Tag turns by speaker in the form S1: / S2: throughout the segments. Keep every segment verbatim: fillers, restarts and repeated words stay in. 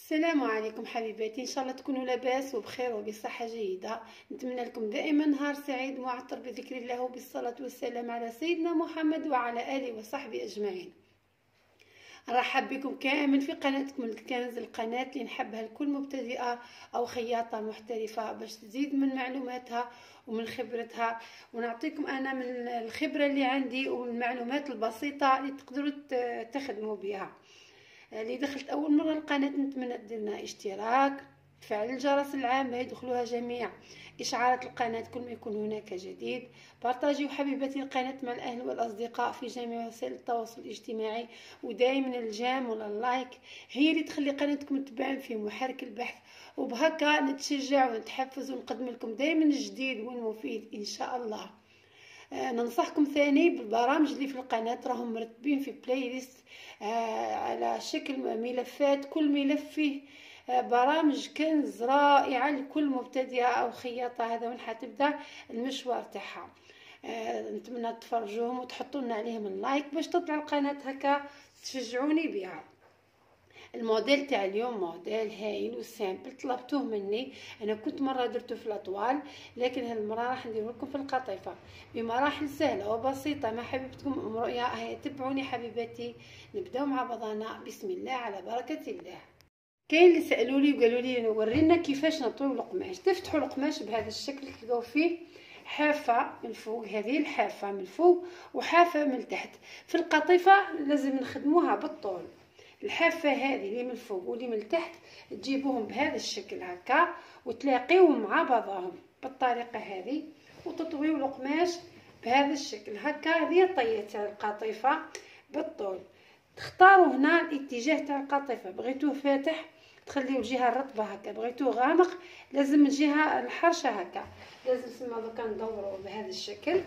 S1: السلام عليكم حبيباتي، ان شاء الله تكونوا لاباس وبخير وبصحه جيده. نتمنى لكم دائما نهار سعيد معطر بذكر الله وبالصلاه والسلام على سيدنا محمد وعلى اله وصحبه اجمعين. نرحب بكم كامل في قناتكم الكنز، القناه اللي نحبها لكل مبتدئه او خياطه محترفه باش تزيد من معلوماتها ومن خبرتها، ونعطيكم انا من الخبره اللي عندي والمعلومات البسيطه اللي تقدروا تخدموا بها. اللي دخلت اول مره القناه نتمنى دير لنا اشتراك، تفعل الجرس العام باش يدخلوها جميع اشعارات القناه كل ما يكون هناك جديد. بارطاجيو حبيبتي القناه مع الاهل والاصدقاء في جميع وسائل التواصل الاجتماعي، ودائما الجام ولا اللايك هي اللي تخلي قناتكم تبان في محرك البحث، وبهكا نتشجع ونتحفز ونقدم لكم دائما الجديد والمفيد ان شاء الله. آه ننصحكم ثاني بالبرامج اللي في القناة، راهم مرتبين في بلاي ليست آه على شكل ملفات، كل ملف فيه آه برامج كنز رائعة لكل مبتدئة أو خياطة هذا وين حتبدأ المشوار تاعها. آه نتمنى تفرجوهم وتحطوا لنا عليهم اللايك باش تطلع القناة هكا تشجعوني بها. الموديل تاع اليوم موديل هايل وسامبل، طلبتوه مني. انا كنت مره درته في الاطوال، لكن هالمره راح ندير لكم في القطيفه بمراحل سهله وبسيطه مع حبيبتكم ام رؤيا. هيا تبعوني حبيباتي، نبداو مع بعضنا. بسم الله على بركه الله. كاين اللي سالوا لي وقالوا لي ورينا كيفاش نطويو القماش. تفتحوا القماش بهذا الشكل، تلقاو فيه حافه من فوق، هذه الحافه من فوق وحافه من تحت. في القطيفه لازم نخدموها بالطول. الحافه هذه اللي من فوق واللي من تحت تجيبوهم بهذا الشكل هكا وتلاقيوهم مع بعضهم بالطريقه هذه، وتطويو القماش بهذا الشكل هكا. هذه طيه تاع القطيفه بالطول. تختاروا هنا الاتجاه تاع القطيفه، بغيتوه فاتح تخليو الجهه الرطبه هكا، بغيتوه غامق لازم الجهه الحرشه هكا. لازم سما دوكا ندوروا بهذا الشكل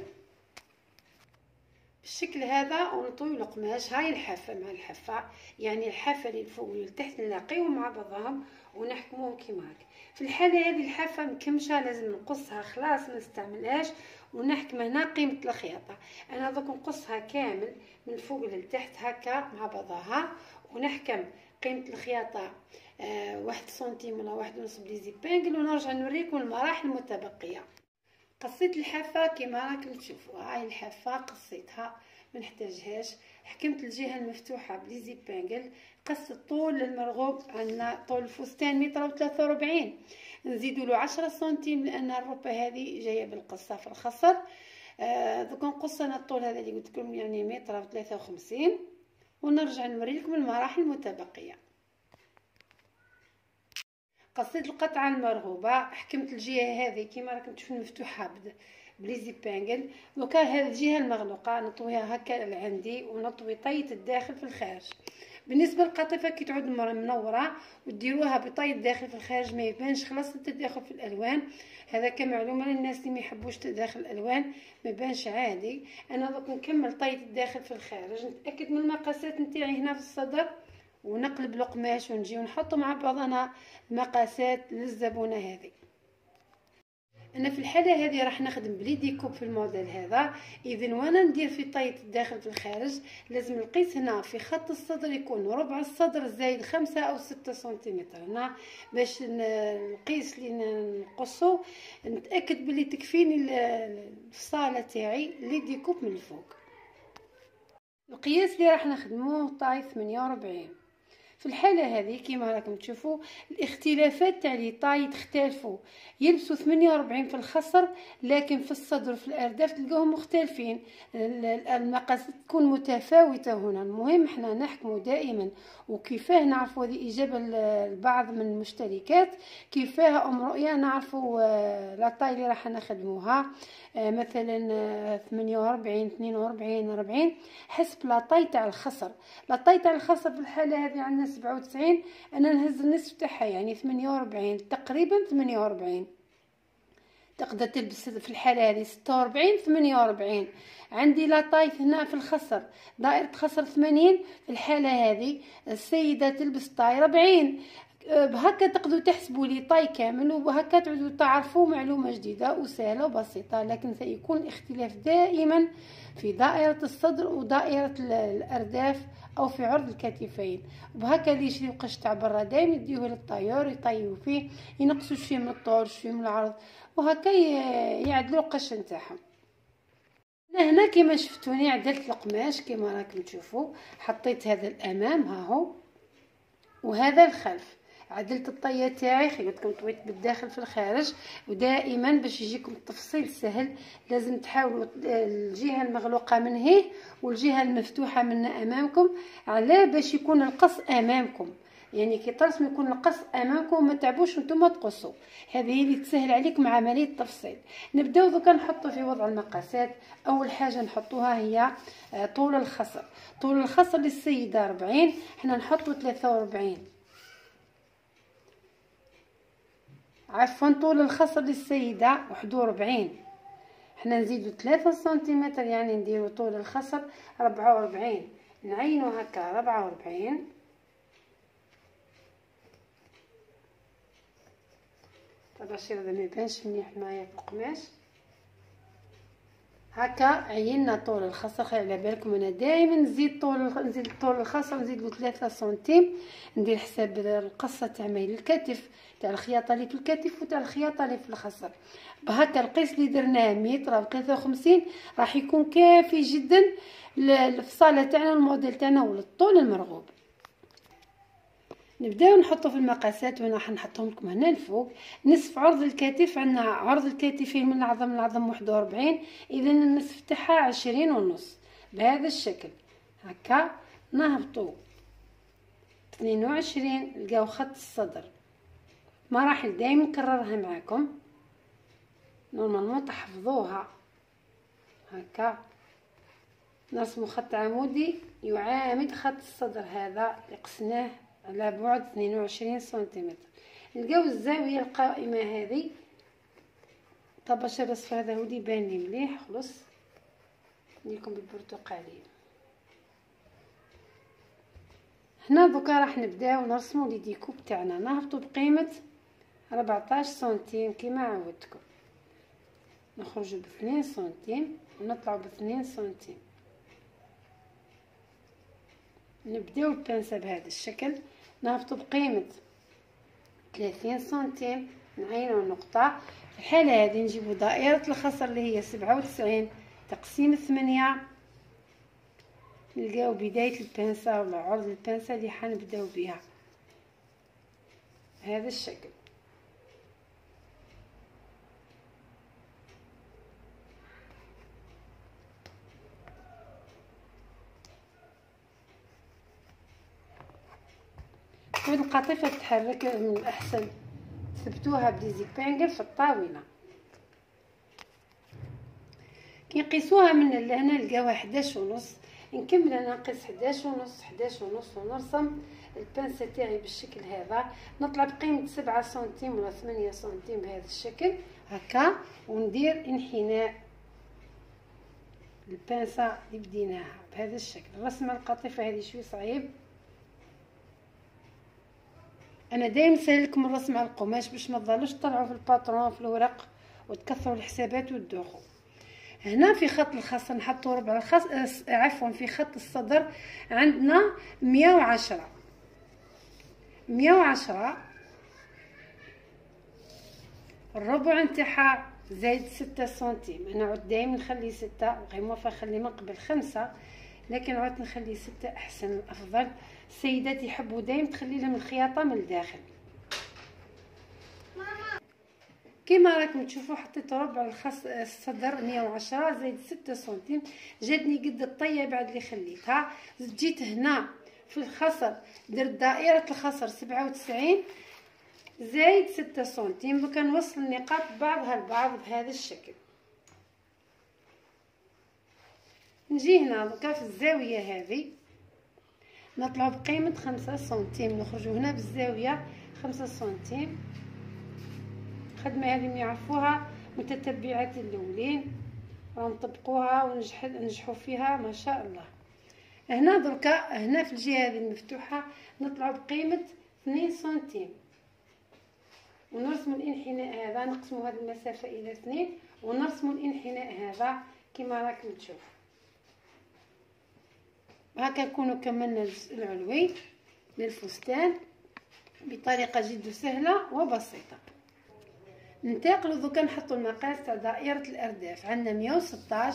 S1: بالشكل هذا ونطويو القماش. هاي الحافه مع الحافه، يعني الحافه اللي فوق واللي تحت نلاقيوهم مع بعضهم ونحكموهم كيما هكا. في الحاله هذه الحافه مكمشه لازم نقصها خلاص ما نستعملهاش، ونحكم هنا قيمه الخياطه. انا دوك نقصها كامل من فوق لتحت هكا مع بعضها، ونحكم قيمه الخياطه آه واحد سنتيم ولا واحد ونص بليزي بانجل، ونرجع نوريكم المراحل المتبقيه. قصيت الحافه كما راكم تشوفوا، هاي الحافه قصيتها ما نحتاجهاش. حكمت الجهه المفتوحه بليزي بانجل، قص الطول المرغوب عندنا طول الفستان متر وثلاثة وأربعين، نزيدوا له عشرة سنتيم لان الربه هذه جايه بالقصه في الخصر. آه دوك نقص انا الطول هذا اللي قلت لكم يعني متر وثلاثة وخمسين، ونرجع نوري لكم المراحل المتبقيه. قصيت القطعه المرغوبه، حكمت الجهه هذه كيما راكم تشوفوا مفتوحه بليزي بانجل. دوكا هذه الجهه المغلوقه نطويها هكا لعندي، ونطوي طيه الداخل في الخارج. بالنسبه للقطيفه كي تعود منوره وديروها بطي الداخل في الخارج ما يبانش خلاص التداخل في الالوان. هذا كمعلومه للناس اللي ما يحبوش تداخل الالوان، ما يبانش عادي. انا دوك نكمل طيه الداخل في الخارج، نتاكد من المقاسات نتاعي هنا في الصدر، ونقلب القماش ونجي ونحط مع بعضنا المقاسات للزبونه هذه. انا في الحاله هذه راح نخدم بلي ديكوب في الموديل هذا. اذا وانا ندير في طيه الداخل في الخارج لازم القيس هنا في خط الصدر يكون ربع الصدر زايد خمسة او ستة سنتيمتر هنا، باش القيس اللي نقصو نتاكد بلي تكفيني الفصاله تاعي لي ديكوب من الفوق. القياس اللي راح نخدموه طاي ثمانية وأربعين. في الحاله هذه كيما راكم تشوفوا الاختلافات تاع لي طاي تختلفوا، يلبسوا ثمانية وأربعين في الخصر، لكن في الصدر وفي الارداف تلقاهم مختلفين، المقاسات تكون متفاوته هنا. المهم احنا نحكموا دائما، وكيفاه نعرفوا هذه اجابه البعض من المشتركات، كيفاه ام رؤيا نعرفوا لا طاي اللي راح نخدموها مثلا ثمانية وأربعين اثنين وأربعين أربعين حسب لا طاي تاع الخصر. لا طاي تاع الخصر في الحاله هذه عندنا سبعة وتسعين، انا نهز النصف تاعها يعني ثمانية وأربعين تقريبا ثمانية وأربعين. تقدر تلبس في الحاله هذه ستة وأربعين ثمانية وأربعين. عندي لا طاي هنا في الخصر دائره خصر ثمانين، في الحاله هذه السيده تلبس طاي أربعين. بهكا تقدروا تحسبوا لي طاي كامل، وبهكا تعودوا تعرفوا معلومه جديده وسهله وبسيطه. لكن سيكون الاختلاف دائما في دائره الصدر ودائره الارداف او في عرض الكتفين. وبهكا اللي يشري قش تاع برا دايما يديوه للطيور يطيبوا فيه، ينقصوا شويه من الطول شويه من العرض، وهكا يعدلوا القش نتاعهم. هنا كما شفتوني عدلت القماش كما راكم تشوفوا، حطيت هذا الامام ها هو وهذا الخلف، عدلت الطيه تاعي خليتكم طويت بالداخل في الخارج. ودائما باش يجيكم التفصيل سهل لازم تحاولوا الجهه المغلوقه من هي والجهه المفتوحه من امامكم، على باش يكون القص امامكم، يعني كي ترسموا يكون القص امامكم وما تعبوش نتوما تقصوا. هذه اللي تسهل عليكم عمليه التفصيل. نبداو دوكا نحطوا في وضع المقاسات. اول حاجه نحطوها هي طول الخصر. طول الخصر للسيده أربعين، حنا نحطوا ثلاثة وأربعين، عفوا طول الخصر للسيده واحد وأربعين، حنا نزيدوا ثلاثة سنتيمتر يعني نديروا طول الخصر أربعة وأربعين، نعينوا هكا أربعة وأربعين. باش هذا ما يبانش مليح معايا في القماش. هكا عينا طول الخصر. خلي على بالكم انا دائما نزيد طول نزيد طول الخصر نزيد له ثلاثة سنتيم، ندير حساب القصه تاع ميل الكتف تاع الخياطه اللي في الكتف وتاع الخياطه اللي في الخصر. بهكا القيس اللي درناه متر او ثلاثة وخمسين راح يكون كافي جدا للفصاله تاعنا الموديل تاعنا وللطول المرغوب. نبداو نحطو في المقاسات، وانا راح نحطهم لكم هنا الفوق. نصف عرض الكتف عندنا عرض الكتفين من العظم للعظم واحد وأربعين، اذا النصف تاعها عشرين ونص بهذا الشكل. هكا نهبطو اثنين وعشرين نلقاو خط الصدر. مراحل دائما نكررها معكم نورمالمون تحفظوها. هكا نرسمو خط عمودي يعامد خط الصدر هذا اللي قسناه على بعد اثنين وعشرين سنتيمتر. نلقاو الزاويه القائمه هذه. طباش الرصف هذا هو اللي يبان لي مليح. خلص نديركم بالبرتقالي. هنا دوكا راح نبداو نرسمو لي ديكوب تاعنا. نهبطو بقيمه أربعطاش سنتيم كما عودتكم، نخرجوا باثنين سنتيم ونطلعوا باثنين سنتيم. نبداو البنسه بهذا الشكل. نهبطوا بقيمه ثلاثين سنتيم، نعينوا النقطه. في الحاله هذه نجيبوا دائره الخصر اللي هي سبعة وتسعين تقسيم ثمانية، نلقاو بدايه البنسه ولا عرض البنسه اللي حنبداو بها بهذا الشكل. هاد القطيفه تتحرك من الاحسن تثبتوها بديزيبانجل في الطاوله. كي نقيسوها من لهنا نلقاوها حداش ونص. نكمل انا نقيس حداش ونص حداش ونص ونرسم البنسه تاعي بالشكل هذا. نطلع بقيمه سبعة سنتيم ولا ثمانية سنتيم بهذا الشكل هكا، وندير انحناء البنسه اللي بديناها بهذا الشكل. رسم القطيفه هذه شوي صعيب، انا دايما سهل لكم الرسم على القماش باش ما تظلوش تطلعوا في الباترون في الورق وتكثروا الحسابات وتدوخوا. هنا في خط الخصر نحطوا ربع الخص عفوا في خط الصدر عندنا مية وعشرة مية وعشرة الربع نتاعها زايد ستة سنتيم. انا عدت دايما نخلي ستة، وغير موفى نخلي من قبل خمسة، لكن عدت نخلي ستة احسن افضل. السيدات يحبوا دايما تخلي لهم الخياطه من الداخل. كما راكم تشوفوا حطيت ربع الخص الصدر مية وعشرة زايد ستة سنتيم، جاتني قد الطيه بعد اللي خليتها. جيت هنا في الخصر درت دائره الخصر سبعة وتسعين زايد ستة سنتيم. دوكا نوصل النقاط بعضها البعض بهذا الشكل. نجي هنا دوكا في الزاويه هذه نطلعوا بقيمه خمسة سنتيم، نخرجوا هنا بالزاويه خمسة سنتيم. الخدمه هذه يعرفوها متتبعات الاولين ونطبقوها ونجح نجحوا فيها ما شاء الله. هنا دركا هنا في الجهه هذه المفتوحه نطلعوا بقيمه اثنين سنتيم، ونرسم الانحناء هذا، نقسم هذه المسافة إلى اثنين ونرسم الانحناء هذا كما راكم تشوفوا. هكا نكونوا كملنا الجزء العلوي للفستان بطريقة جد سهلة وبسيطة. ننتقلوا دوكا نحطوا المقاس تاع دائرة الأرداف. عندنا مية وستاش،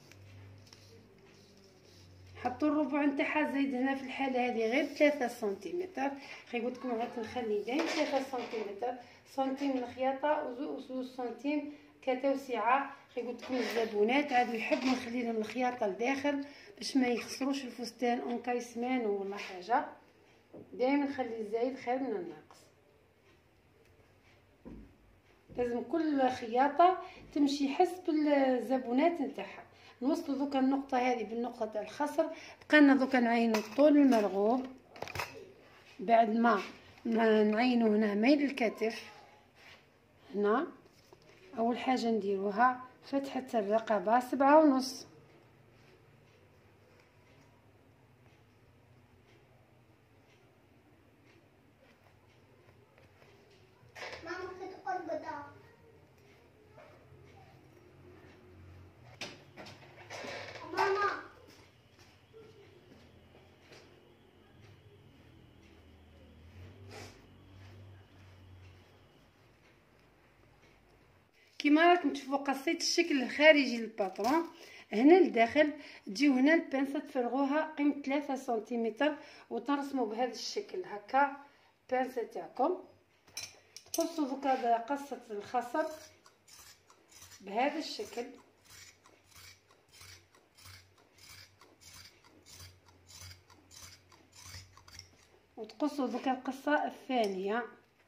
S1: حطوا الربع نتاعها زايد هنا في الحالة هذه غير ثلاثة سنتيمتر. خي قلت لكم غادي نخلي دايما ثلاثة سنتيمتر، سنتيم الخياطة وزوج سنتيم كتوسعة. خي قلت لكم الزبونات عادوا يحبوا نخلي لهم الخياطة لداخل باش ما يخسروش الفستان اون كايسمان ولا حاجة. دايما نخلي الزايد خير من الناقص. لازم كل خياطة تمشي حسب الزبونات نتاعها. نوصلوا دوكا النقطة هذه بالنقطة تاع الخصر. بقينا دوكا نعينوا الطول المرغوب. بعد ما نعينوا هنا ميل الكتف، هنا اول حاجة نديروها فتحة الرقبة سبعة ونص، كيما راكم تشوفوا قصيت الشكل الخارجي للباترون. هنا لداخل تجيو هنا البانسه تفرغوها قيمه ثلاثة سنتيمتر وترسموا بهذا الشكل هكا البانسه تاعكم. تقصوا دوكا قصه الخصر بهذا الشكل، وتقصوا دوكا القصه الثانيه.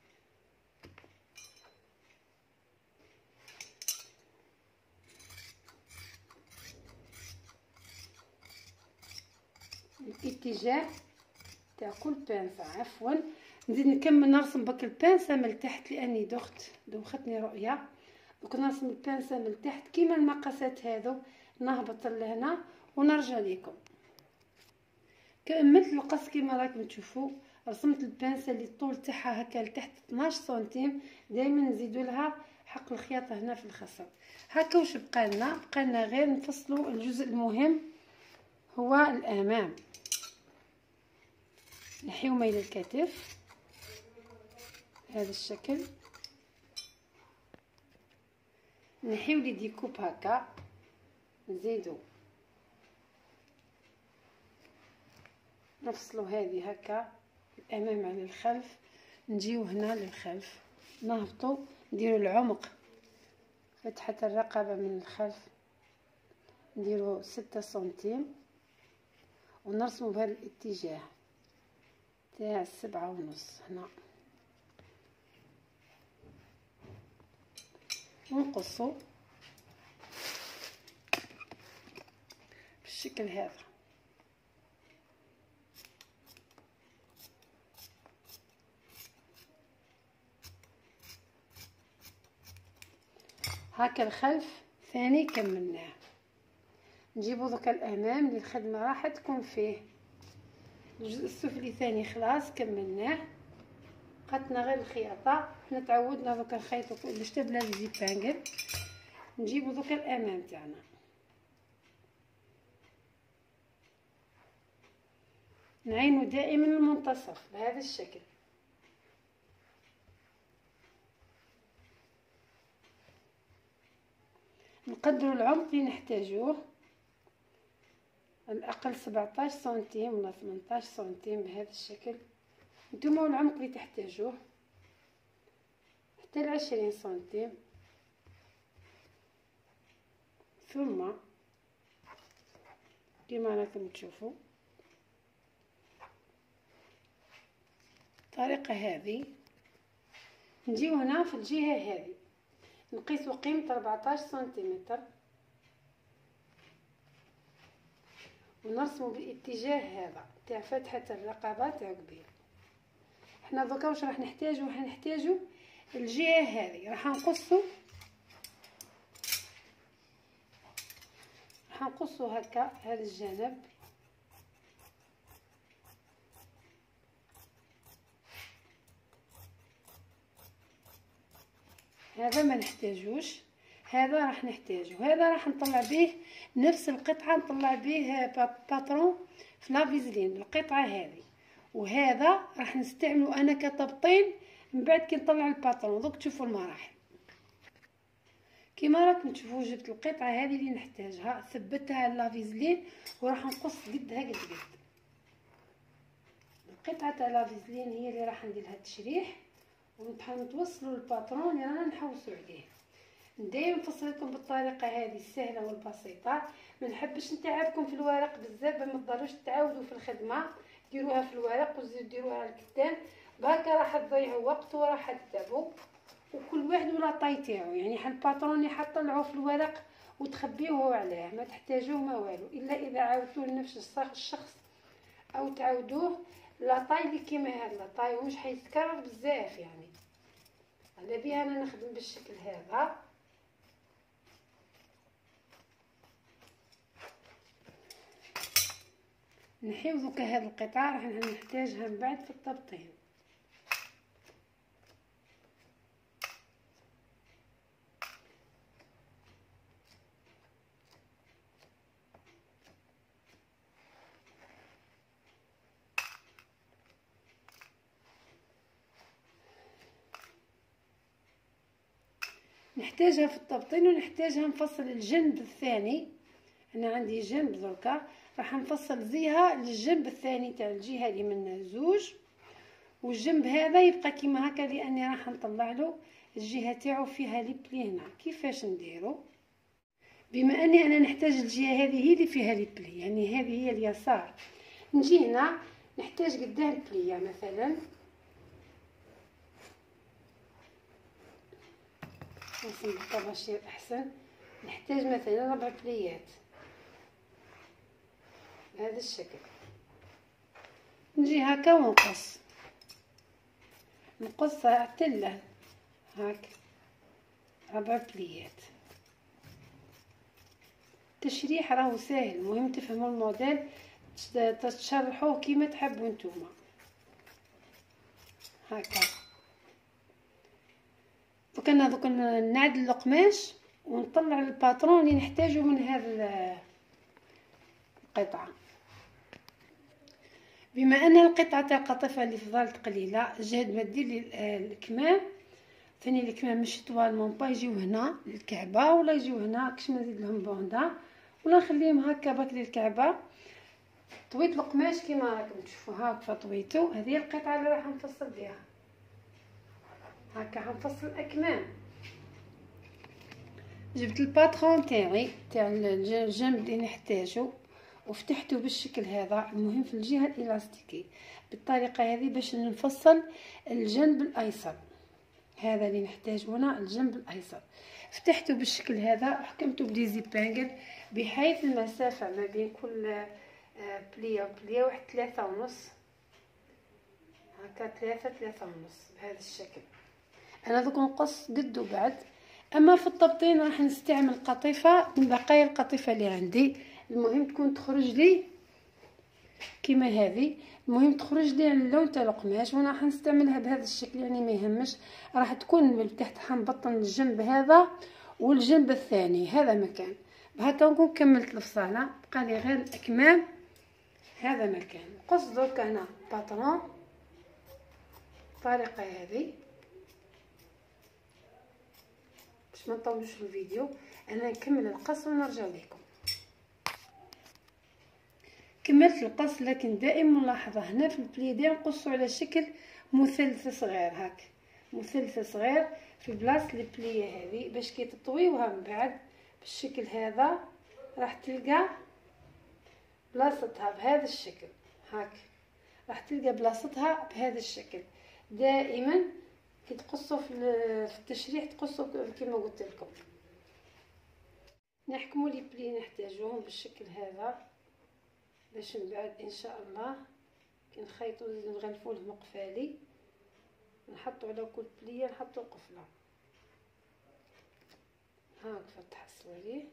S1: الاتجاه تاع كل بانسه. عفوا نزيد نكمل نرسم بك البانسه من التحت لاني دخت دوختني رؤيه. دوك نرسم البانسه من التحت كيما المقاسات هذو، نهبط لهنا ونرجع لكم. كملت القص كيما راكم تشوفوا. رسمت البانسه اللي الطول تاعها هكا لتحت اثناش سنتيم. دائما نزيدوا لها حق الخياطه هنا في الخصر. هكا واش بقى لنا؟ بقى لنا غير نفصلوا الجزء المهم هو الامام. نحيو ميل الكتف بهذا الشكل، نحيو لي ديكوب هكا، نزيدو نفصلوا هذه هكا الامام على الخلف. نجيو هنا للخلف نهبطوا نديروا العمق فتحة الرقبة من الخلف، نديروا ستة سنتيم ونرسموا بهذا الاتجاه تاع السبعة ونص هنا، ونقصوا بالشكل هذا. هكا الخلف ثاني كملناه. نجيبو دوكا الامام اللي الخدمه راح تكون فيه. الجزء السفلي ثاني خلاص كملناه، بقاتنا غير الخياطه. حنا تعودنا دوكا نخيطو كل شتا بلا زيبانغل. نجيبو دوكا الامام تاعنا، نعينو دائما المنتصف بهذا الشكل. نقدروا العمق اللي نحتاجوه، الاقل سبعطاش سنتيم ولا ثمنطاش سنتيم بهذا الشكل. نتوما العمق اللي تحتاجوه حتى العشرين سنتيم. ثم كما راكم تشوفوا الطريقه هذه. نجيو هنا في الجهه هذه نقيسوا قيمه أربعطاش سنتيمتر ونرسموا بالاتجاه هذا تاع فتحه الرقبه تاع قبيل. حنا دوكا واش راح نحتاجو؟ راح نحتاجو الجهه هذه، راح نقصوا راح نقصوا هكا هذا الجانب هذا ما نحتاجوش، هذا راح نحتاجه، هذا راح نطلع به نفس القطعه، نطلع به باترون في لافيزلين القطعه هذه. وهذا راح نستعمله انا كتبطين من بعد كي نطلع الباترون. دوك تشوفوا المراحل. كيما راكم تشوفوا جبت القطعه هذه اللي نحتاجها، ثبتها لافيزلين وراح نقص قدها قد قد. القطعه تاع لافيزلين هي اللي راح ندير لها التشريح ونتوصلوا الباترون اللي رانا نحوسوا عليه. دايما نفصل لكم بالطريقه هذه السهله والبسيطه، ما نحبش نتعبكم في الورق بزاف، ما تضروش تعاودوا في الخدمه، ديروها في الورق وزيدوا ديروها الكتان، بهكا راح تضيعوا وقت وراح تتعبوا. وكل واحد ولا طاي تاعو، يعني حال الباترون اللي حطلعوه في الورق وتخبيوه عليه، ما تحتاجوه ما والو، الا اذا عاودتوه لنفس الشخص او تعاودوه لاطاي اللي كيما هاد لاطاي ومش حيتكرر بزاف. يعني على بها انا نخدم بالشكل هذا. نحيو دوكا هاد القطعه راح نحتاجها من بعد في التبطين. نحتاجها في التبطين ونحتاجها نفصل الجنب الثاني. انا عندي جنب دركا راح نفصل زيها للجنب الثاني تاع الجهه اللي من زوج، والجنب هذا يبقى كيما هكا لاني راح نطلع له الجهه تاعو فيها لي بلي. هنا كيفاش نديرو؟ بما اني انا نحتاج الجهه هذه هي اللي فيها لي بلي، يعني هذه هي اليسار، نجي هنا نحتاج قدام بليه مثلا، نصنبطها باش يصير احسن. نحتاج مثلا ربع بليات بهذا الشكل. نجي هكا ونقص نقص عتله هاك ربع بليات. التشريح راهو ساهل، المهم تفهموا الموديل تشرحوه كيما تحبوا نتوما. هكا دوك انا دوك نعدل القماش ونطلع الباترون اللي نحتاجه من هذه القطعه. بما ان القطعه تاع القطيفه اللي فضلت قليله، جهد ما دير لي الكمام ثاني الكمام مش طوالمون با يجيو هنا للكعبه ولا يجيو هنا، كش ما نزيد لهم بوندا ولا نخليهم هكا باك للكعبه. طويت القماش كيما راكم تشوفوا هاكا طويتو. هذه القطعه اللي راح نفصل بها هكا، حنفصل الاكمام. جبت الباترون تاعي تاع الجنب اللي نحتاجو وفتحته بالشكل هذا، المهم في الجهه الالاستيكي بالطريقه هذه باش نفصل الجنب الايسر. هذا اللي نحتاج هنا الجنب الايسر، فتحته بالشكل هذا وحكمته بدي زيبانجل بحيث المسافه ما بين كل بليه وبليه واحد ثلاثة ونص، هكا ثلاثة ثلاثة ونص بهذا الشكل. انا دوك نقص قدو بعد. اما في التبطين راح نستعمل قطيفه من بقايا القطيفه اللي عندي، المهم تكون تخرج لي كيما هذه، المهم تخرج لي على اللون تاع القماش، وانا راح نستعملها بهذا الشكل يعني ما يهمش. راح تكون من تحت حنبطن الجنب هذا والجنب الثاني هذا مكان. بهكا نكون كملت الفصاله، بقى لي غير الاكمام. هذا مكان قص درك هنا باترون الطريقه هذه باش ما نطولش في الفيديو. انا نكمل القص ونرجع لكم. كملت القص، لكن دائما ملاحظه هنا في البليدي نقصوا على شكل مثلث صغير هاك، مثلث صغير في بلاصه البليه هذه باش كي تطويوها من بعد بالشكل هذا راح تلقى بلاصتها بهذا الشكل. هاك راح تلقى بلاصتها بهذا الشكل. دائما كي تقصوا في التشريح تقصوا كما قلت لكم. نحكموا لي بلي نحتاجوهم بالشكل هذا باش من بعد ان شاء الله كي نخيطوا نغلفوا لهم قفالي، نحطوا على كل بليه نحطوا قفله هاك تحصلوا عليه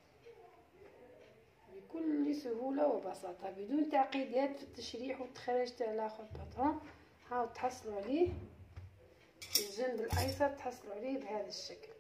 S1: بكل سهوله وبساطه بدون تعقيدات في التشريح والتخريج تاع الاخر باترون. هاو تحصلوا عليه الجنب الجنب الايسر تحصلوا عليه بهذا الشكل.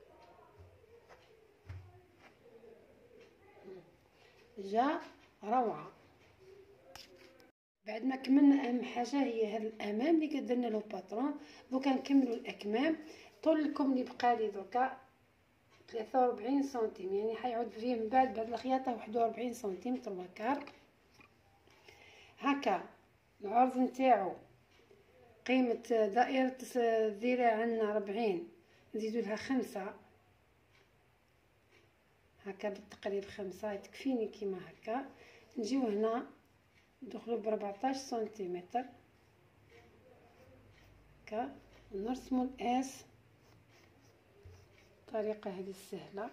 S1: جا روعه. بعد ما كملنا اهم حاجه هي هذا الامام اللي قدرنا له باترون. دوكا نكملوا الاكمام. طول الكم اللي بقى لي دركا ثلاثة وأربعين سنتيم، يعني حيعود فيه من بعد بعد الخياطه واحد وأربعين سنتيمتر وكار. هكا العرض نتاعو قيمه دائره الذراع عندنا أربعين، نزيدوا لها خمسة هكا بالتقريب خمسة تكفيني كيما هكا. نجيو هنا ندخلوا ب أربعطاش سنتيمتر هكا ونرسموا الاس الطريقه هذه السهله.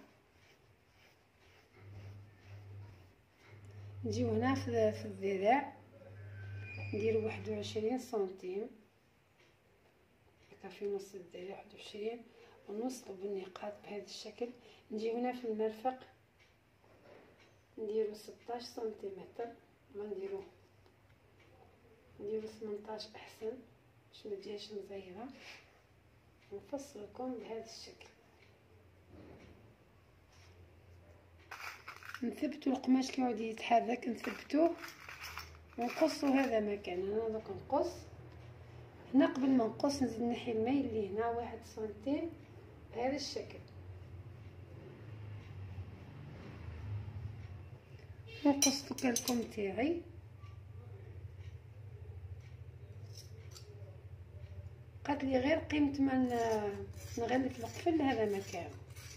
S1: نجيو هنا في في الذراع نديروا واحد وعشرين سنتيم هكا في نص الذراع، واحد وعشرين ونوصلوا بالنقاط بهذا الشكل. نجيو هنا في المرفق نديروا ستاش سنتيمتر، ما نديرو نديرو ثمنطاش احسن باش ما تجيش مزيره. نفصل لكم بهذا الشكل. نثبتوا القماش كي يعود يتحرك نثبتوه ونقصوا هذا مكان. انا دوك نقص هنا، قبل ما نقص نزيد نحي الميل اللي هنا واحد سنتيم بهذا الشكل. نقص دوكا الكم تاعي. قالت لي غير قيمه ما نغلف القفل لهذا مكان.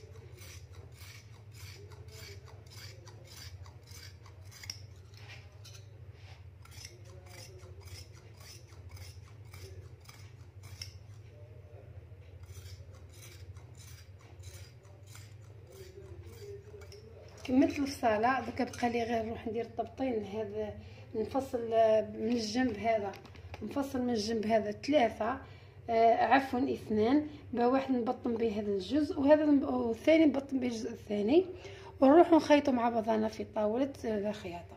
S1: كملت الفصاله دوكا بقى لي غير نروح ندير طبطين. هذا نفصل من الجنب هذا، نفصل من الجنب هذا ثلاثه آه عفوا اثنان، بواحد نبطن به هذا الجزء وهذا والثاني نبطن به الجزء الثاني، ونروح نخيطوا مع بعضنا في طاوله الخياطه.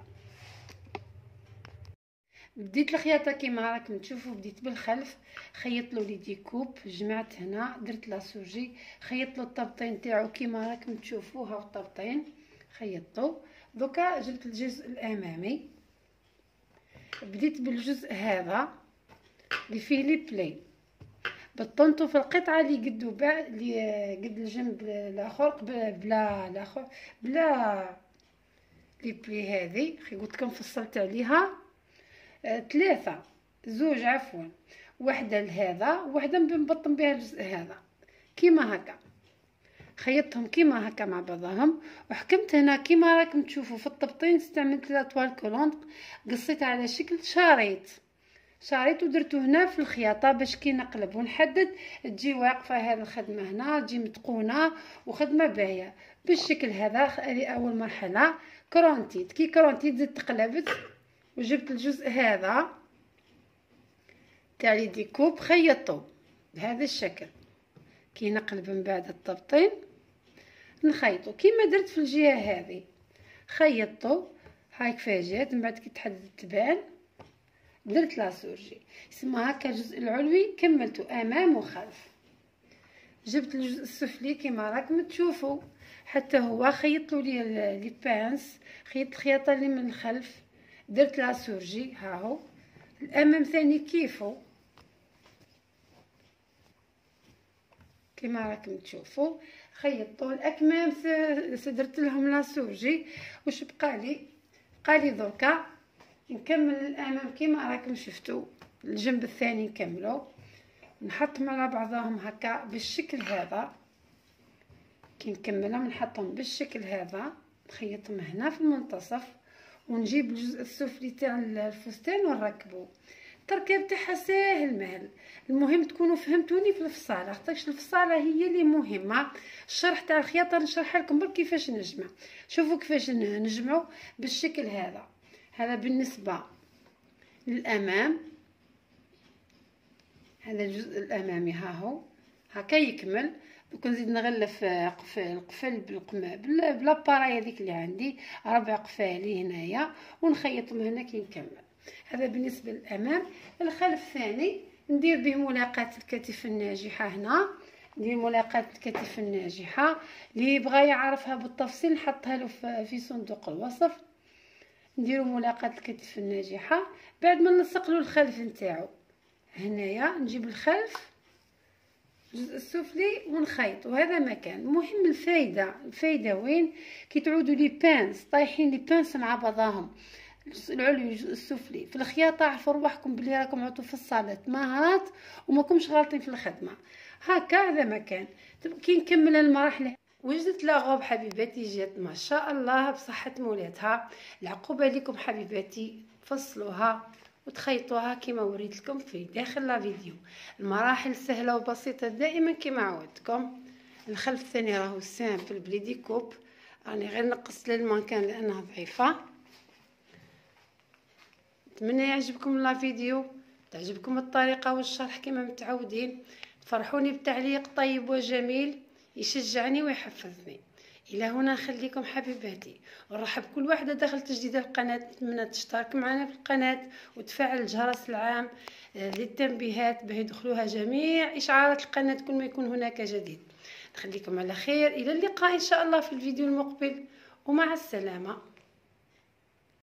S1: بديت الخياطه كيما راكم تشوفوا. بديت بالخلف، خيط له لي ديكوب، جمعت هنا درت لاسورجي، خيط له الطبطين تاعو كيما راكم تشوفوا. هاو الطبطين خيطته. دوكا جبت الجزء الامامي، بديت بالجزء هذا اللي فيه لي بلي، بطنته في القطعه اللي قدو بعد اللي قد الجنب الاخر بلا الاخر بلا لي بلي. هذه قلت لكم فصلت عليها آه ثلاثه، زوج عفوا، وحده لهذا وحده بنبطن بها الجزء هذا كيما هكا. خيطتهم كيما هكا مع بعضهم وحكمت هنا كيما راكم تشوفوا في الطبطين. استعملت لاطوال كولونط، قصيتها على شكل شريط شريط ودرتو هنا في الخياطه باش كي نقلب ونحدد تجي واقفه هذه الخدمه هنا، تجي متقونه وخدمه باهيه بالشكل هذا. هذه اول مرحله كرونتيت. كي كرونتيت زدت قلبت وجبت الجزء هذا تاع لي ديكوب خيطته بهذا الشكل. كي نقلب من بعد الطبطين نخيطو كيما درت في الجهه هذه، خيطته هاي كفاجات. من بعد كي تحدد تبان درت لاسورجي يسمى هكا. الجزء العلوي كملته امام وخلف. جبت الجزء السفلي كيما راكم تشوفوا حتى هو خيطلو لي لي بانس، خيط الخياطه اللي من الخلف درت لاسورجي. ها هو الامام ثاني كيفو كيما راكم تشوفوا. خيطوا الاكمام درت لهم لاسورجي. واش بقى لي؟ بقى لي دركا نكمل الامام كيما راكم شفتوا. الجنب الثاني نكملو نحطهم على بعضهم هكا بالشكل هذا. كي نكملهم نحطهم بالشكل هذا، نخيطهم هنا في المنتصف ونجيب الجزء السفلي تاع الفستان ونركبو. التركيب تاعها ساهل مهل. المهم تكونوا فهمتوني في الفصاله، خاطرش الفصاله هي اللي مهمه. الشرح تاع الخياطه نشرح لكم برك كيفاش نجمع. شوفوا كيفاش نجمعوا بالشكل هذا. هذا بالنسبه للامام، هذا الجزء الامامي ها هو هكا يكمل. دوك نزيد نغلف قفل قفل بالقماش بلاباراي هذيك اللي عندي، ربع قفالي هنايا ونخيطهم هنا كي نكمل. هذا بالنسبه للامام. الخلف ثاني ندير به ملاقاة الكتف الناجحه هنا ندير ملاقاة الكتف الناجحة. اللي بغى يعرفها بالتفصيل نحطها له في صندوق الوصف. نديرو ملاقاة الكتف الناجحة بعد ما نلصق له الخلف نتاعو. هنايا نجيب الخلف الجزء السفلي ونخيط، وهذا مكان المهم. الفايده الفايده وين؟ كي تعودوا لي بانس طايحين لي بانس مع بعضاهم، العلوي الجزء السفلي في الخياطه، عرفوا رواحكم بلي راكم عطوا في الصالات مهارات وما كومش غالطين في الخدمه. هكا هذا مكان. كي نكمل المراحل وجدت لاغوب حبيباتي جات ما شاء الله بصحه مولاتها. العقوبه لكم حبيباتي، فصلوها وتخيطوها كما وريت لكم في داخل لا فيديو. المراحل سهله وبسيطه دائما كما عودتكم. الخلف الثاني راهو سامبل بلي ديكوب، راني غير نقص للمكان لانها ضعيفه. نتمنى يعجبكم لا فيديو، تعجبكم الطريقه والشرح كما متعودين. تفرحوني بتعليق طيب وجميل يشجعني ويحفزني. الى هنا نخليكم حبيباتي، ونرحب كل واحده دخلت جديده القناه. نتمنى تشترك معنا في القناه وتفعل الجرس العام للتنبيهات باه يدخلوها جميع اشعارات القناه كل ما يكون هناك جديد. نخليكم على خير، الى اللقاء ان شاء الله في الفيديو المقبل، ومع السلامه.